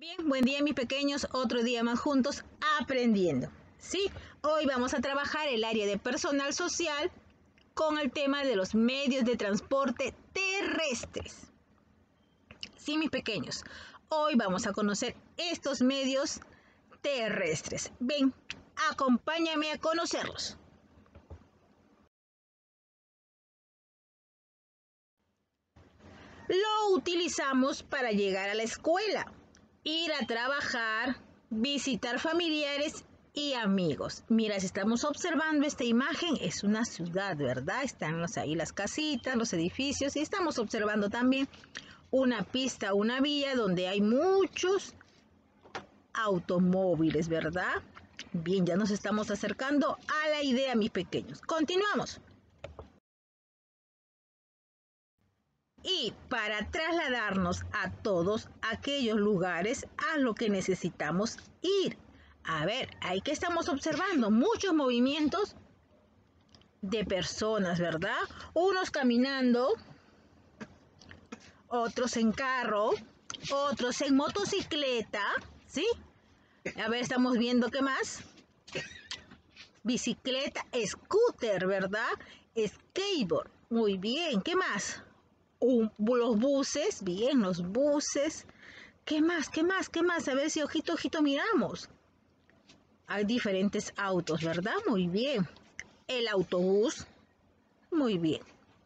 Bien, buen día mis pequeños, otro día más juntos aprendiendo. Sí, hoy vamos a trabajar el área de personal social con el tema de los medios de transporte terrestres. Sí, mis pequeños, hoy vamos a conocer estos medios terrestres. Ven, acompáñame a conocerlos. Lo utilizamos para llegar a la escuela, ir a trabajar, visitar familiares y amigos. Mira, si estamos observando esta imagen, es una ciudad, ¿verdad? Están ahí las casitas, los edificios, y estamos observando también una pista, una vía donde hay muchos automóviles, ¿verdad? Bien, ya nos estamos acercando a la idea, mis pequeños. Continuamos. Y para trasladarnos a todos aquellos lugares a lo que necesitamos ir. A ver, ahí que estamos observando muchos movimientos de personas, ¿verdad? Unos caminando, otros en carro, otros en motocicleta, ¿sí? A ver, estamos viendo qué más. Bicicleta, scooter, ¿verdad? Skateboard, muy bien, ¿qué más? Los buses, bien, los buses. ¿Qué más? ¿Qué más? ¿Qué más? A ver si ojito, ojito miramos. Hay diferentes autos, ¿verdad? Muy bien. El autobús, muy bien.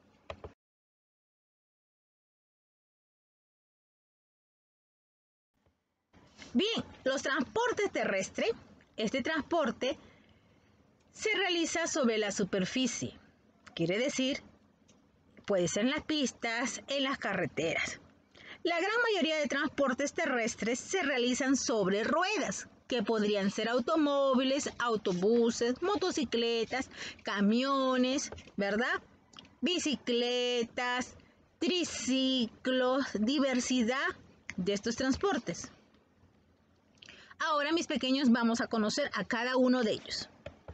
Bien, los transportes terrestres. Este transporte se realiza sobre la superficie. Quiere decir, puede ser en las pistas, en las carreteras. La gran mayoría de transportes terrestres se realizan sobre ruedas, que podrían ser automóviles, autobuses, motocicletas, camiones, ¿verdad? Bicicletas, triciclos, diversidad de estos transportes. Ahora, mis pequeños, vamos a conocer a cada uno de ellos.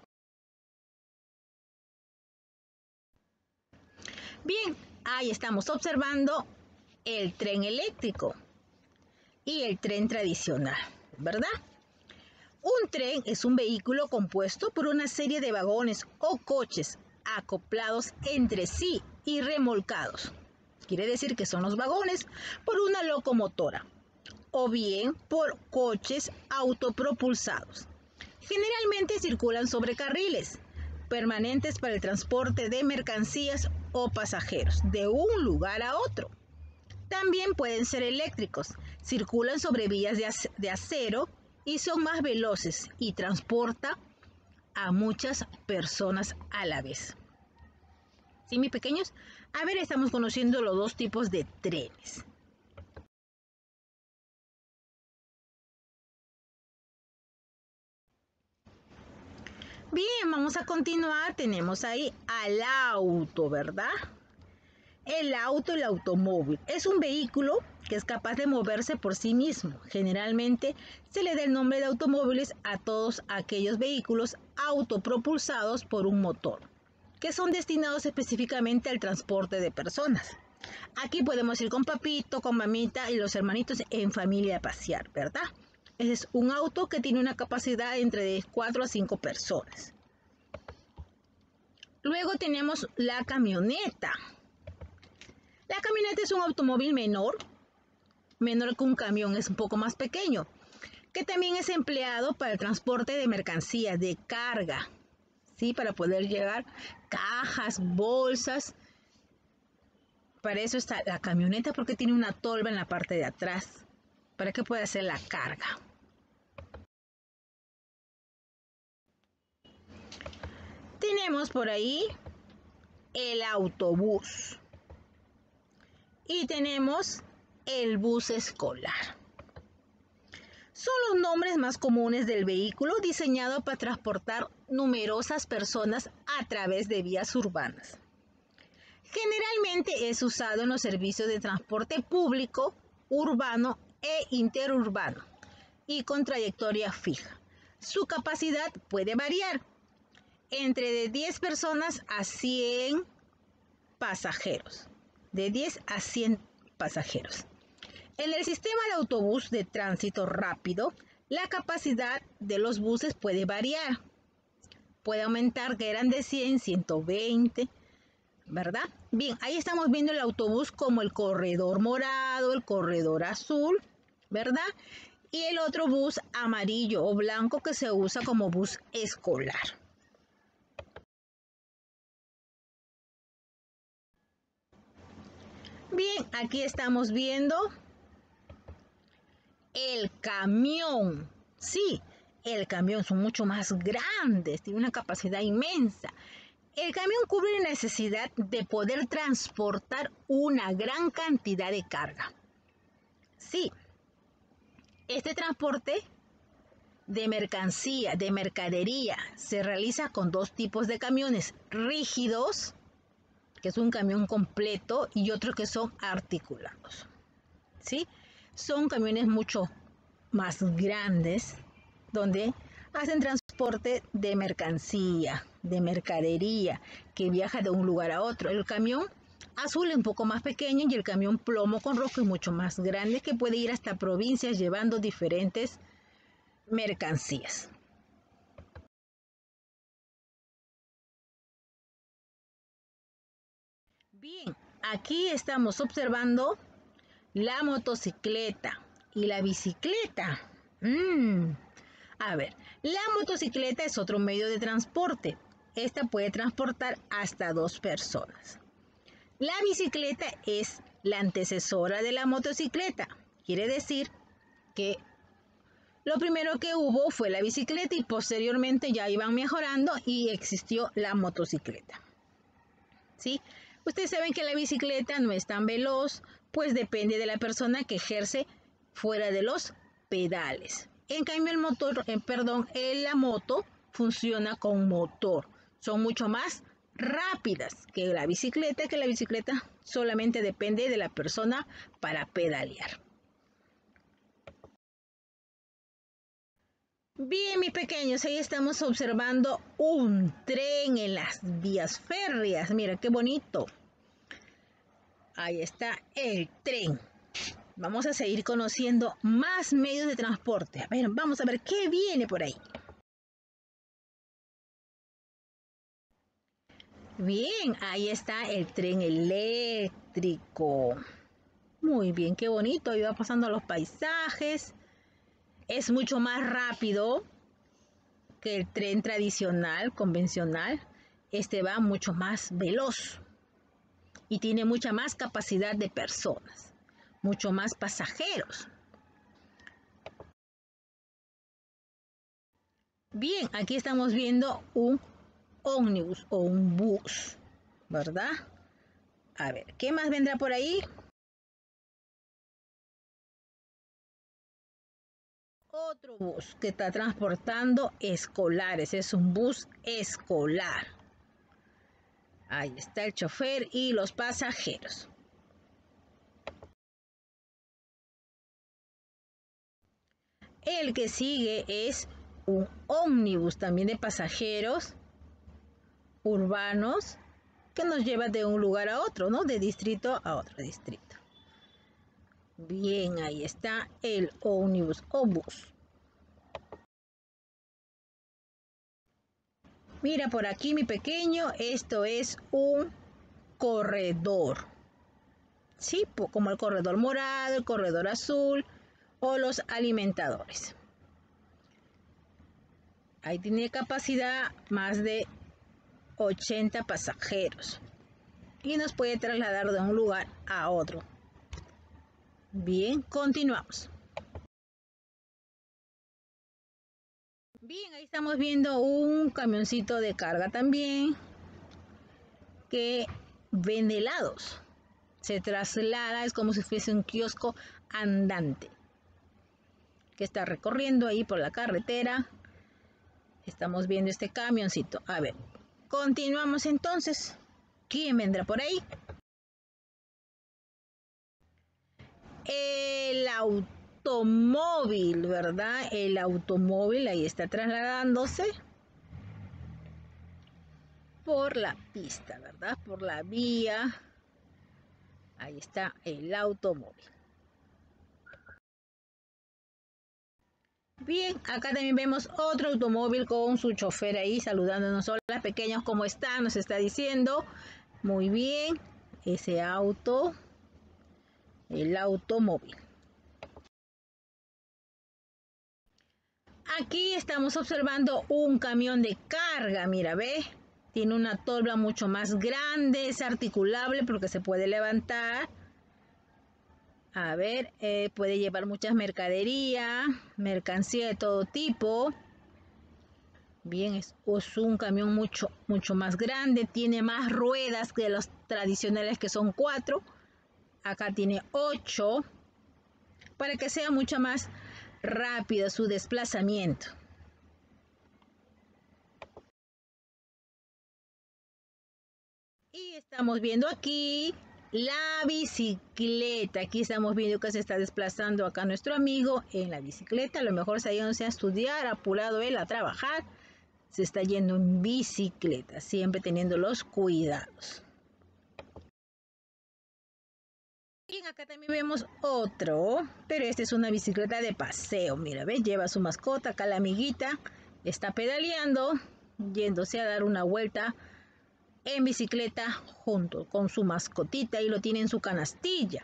Bien, ahí estamos observando el tren eléctrico y el tren tradicional, ¿verdad? Un tren es un vehículo compuesto por una serie de vagones o coches acoplados entre sí y remolcados. Quiere decir que son los vagones por una locomotora o bien por coches autopropulsados. Generalmente circulan sobre carriles permanentes para el transporte de mercancías o pasajeros de un lugar a otro. También pueden ser eléctricos, circulan sobre vías de acero y son más veloces y transporta a muchas personas a la vez. ¿Sí, mis pequeños? A ver, estamos conociendo los dos tipos de trenes. Bien, vamos a continuar. Tenemos ahí al auto, ¿verdad? El auto, el automóvil, es un vehículo que es capaz de moverse por sí mismo. Generalmente se le da el nombre de automóviles a todos aquellos vehículos autopropulsados por un motor, que son destinados específicamente al transporte de personas. Aquí podemos ir con papito, con mamita y los hermanitos en familia a pasear, ¿verdad? Es un auto que tiene una capacidad entre 4 a 5 personas. Luego tenemos la camioneta. La camioneta es un automóvil menor que un camión, es un poco más pequeño, que también es empleado para el transporte de mercancías, de carga, ¿sí? Para poder llevar cajas, bolsas. Para eso está la camioneta, porque tiene una tolva en la parte de atrás, para que pueda hacer la carga. Tenemos por ahí el autobús. Y tenemos el bus escolar. Son los nombres más comunes del vehículo diseñado para transportar numerosas personas a través de vías urbanas. Generalmente es usado en los servicios de transporte público, urbano e interurbano y con trayectoria fija. Su capacidad puede variar entre de 10 personas a 100 pasajeros. De 10 a 100 pasajeros. En el sistema de autobús de tránsito rápido, la capacidad de los buses puede variar. Puede aumentar, que eran de 100, 120, ¿verdad? Bien, ahí estamos viendo el autobús como el corredor morado, el corredor azul, ¿verdad? Y el otro bus amarillo o blanco que se usa como bus escolar. Bien, aquí estamos viendo el camión. Sí, el camión son mucho más grandes, tiene una capacidad inmensa. El camión cubre la necesidad de poder transportar una gran cantidad de carga. Sí, este transporte de mercancía, de mercadería, se realiza con dos tipos de camiones rígidos, que es un camión completo, y otros que son articulados. ¿Sí? Son camiones mucho más grandes, donde hacen transporte de mercancía, de mercadería, que viaja de un lugar a otro. El camión azul es un poco más pequeño y el camión plomo con rojo es mucho más grande, que puede ir hasta provincias llevando diferentes mercancías. Bien, aquí estamos observando la motocicleta y la bicicleta. A ver, la motocicleta es otro medio de transporte. Esta puede transportar hasta 2 personas. La bicicleta es la antecesora de la motocicleta. Quiere decir que lo primero que hubo fue la bicicleta y posteriormente ya iban mejorando y existió la motocicleta. ¿Sí? Ustedes saben que la bicicleta no es tan veloz, pues depende de la persona que ejerce fuera de los pedales. En cambio, la moto funciona con motor. Son mucho más rápidas que la bicicleta solamente depende de la persona para pedalear. Bien, mis pequeños, ahí estamos observando un tren en las vías férreas. Mira qué bonito. Ahí está el tren. Vamos a seguir conociendo más medios de transporte. A ver, vamos a ver qué viene por ahí. Bien, ahí está el tren eléctrico. Muy bien, qué bonito. Ahí va pasando los paisajes. Es mucho más rápido que el tren tradicional, convencional. Este va mucho más veloz y tiene mucha más capacidad de personas, mucho más pasajeros. Bien, aquí estamos viendo un ómnibus o un bus, ¿verdad? A ver, ¿qué más vendrá por ahí? Otro bus que está transportando escolares, es un bus escolar. Ahí está el chofer y los pasajeros. El que sigue es un ómnibus también de pasajeros urbanos que nos lleva de un lugar a otro, ¿no? De distrito a otro distrito. Bien, ahí está el ómnibus o bus. Mira por aquí, mi pequeño, esto es un corredor. Sí, como el corredor morado, el corredor azul o los alimentadores. Ahí tiene capacidad más de 80 pasajeros y nos puede trasladar de un lugar a otro. Bien, continuamos. Bien, ahí estamos viendo un camioncito de carga también que vende helados. Se traslada, es como si fuese un kiosco andante que está recorriendo ahí por la carretera. Estamos viendo este camioncito. A ver, continuamos entonces. ¿Quién vendrá por ahí? El automóvil, ¿verdad? El automóvil ahí está trasladándose por la pista, ¿verdad? Por la vía. Ahí está el automóvil. Bien, acá también vemos otro automóvil con su chofer ahí saludándonos. Hola pequeños, ¿cómo están? Nos está diciendo. Muy bien, ese auto, el automóvil. Aquí estamos observando un camión de carga, mira, ve. Tiene una tolva mucho más grande, es articulable porque se puede levantar. A ver, puede llevar muchas mercadería, mercancía de todo tipo. Bien, es un camión mucho más grande, tiene más ruedas que los tradicionales que son 4. Acá tiene 8, para que sea mucho más rápido su desplazamiento. Y estamos viendo aquí la bicicleta. Aquí estamos viendo que se está desplazando acá nuestro amigo en la bicicleta. A lo mejor se ha ido a estudiar, apurado él a trabajar. Se está yendo en bicicleta, siempre teniendo los cuidados. Bien, acá también vemos otro, pero esta es una bicicleta de paseo. Mira, ¿ves? Lleva a su mascota, acá la amiguita está pedaleando, yéndose a dar una vuelta en bicicleta junto con su mascotita y lo tiene en su canastilla.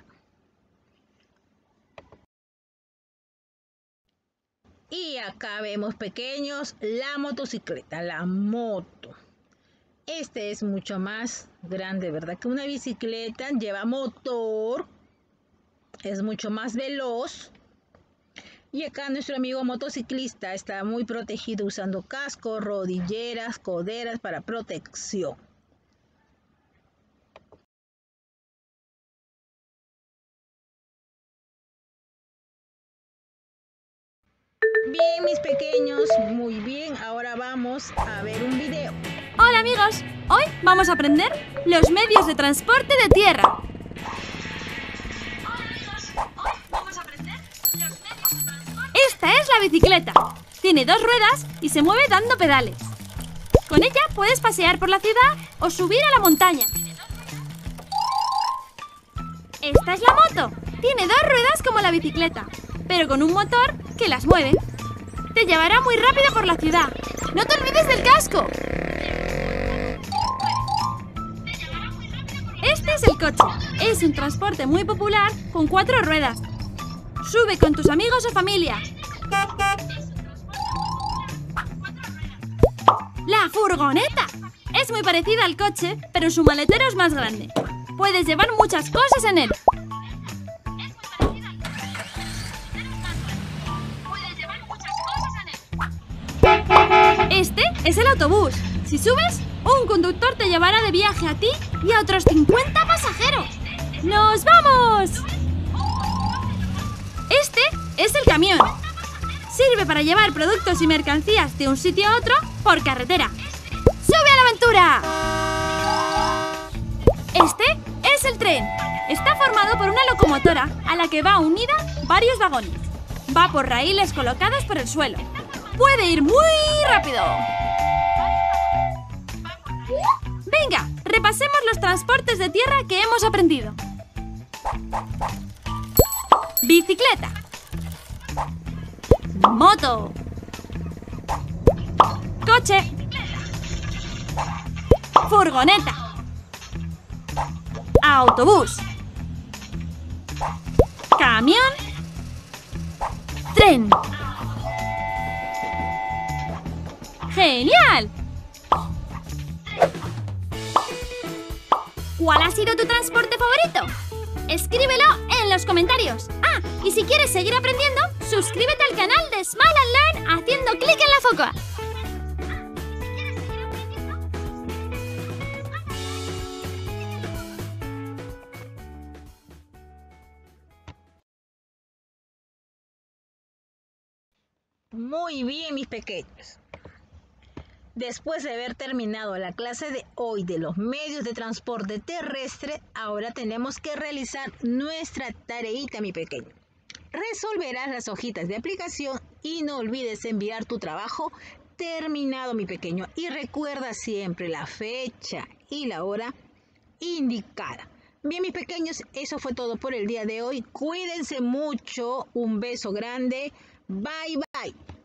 Y acá vemos pequeños la motocicleta, la moto. Este es mucho más grande, ¿verdad? Que una bicicleta, lleva motor, es mucho más veloz. Y acá nuestro amigo motociclista está muy protegido usando casco, rodilleras, coderas para protección. Bien, mis pequeños, muy bien. Ahora vamos a ver un video. Hola amigos, hoy vamos a aprender los medios de transporte de tierra. Esta es la bicicleta. Tiene 2 ruedas y se mueve dando pedales. Con ella puedes pasear por la ciudad o subir a la montaña. Esta es la moto. Tiene 2 ruedas como la bicicleta, pero con un motor que las mueve. Te llevará muy rápido por la ciudad. ¡No te olvides del casco! Este es el coche. Es un transporte muy popular con 4 ruedas. Sube con tus amigos o familia. La furgoneta. Es muy parecida al coche, pero su maletero es más grande. Puedes llevar muchas cosas en él. Este es el autobús. Si subes, un conductor te llevará de viaje a ti y a otros 50 pasajeros. ¡Nos vamos! Este es el camión. Sirve para llevar productos y mercancías de un sitio a otro por carretera. ¡Sube a la aventura! Este es el tren. Está formado por una locomotora a la que va unida varios vagones. Va por raíles colocados por el suelo. Puede ir muy rápido. Venga, repasemos los transportes de tierra que hemos aprendido. Bicicleta. Moto. Coche. Furgoneta. Autobús. Camión. Tren. ¡Genial! ¿Cuál ha sido tu transporte favorito? Escríbelo en los comentarios. Ah, y si quieres seguir aprendiendo, suscríbete al canal de Smile and Learn haciendo clic en la foca. Muy bien, mis pequeños. Después de haber terminado la clase de hoy de los medios de transporte terrestre, ahora tenemos que realizar nuestra tareita, mi pequeño. Resolverás las hojitas de aplicación y no olvides enviar tu trabajo terminado, mi pequeño. Y recuerda siempre la fecha y la hora indicada. Bien, mis pequeños, eso fue todo por el día de hoy. Cuídense mucho. Un beso grande. Bye, bye.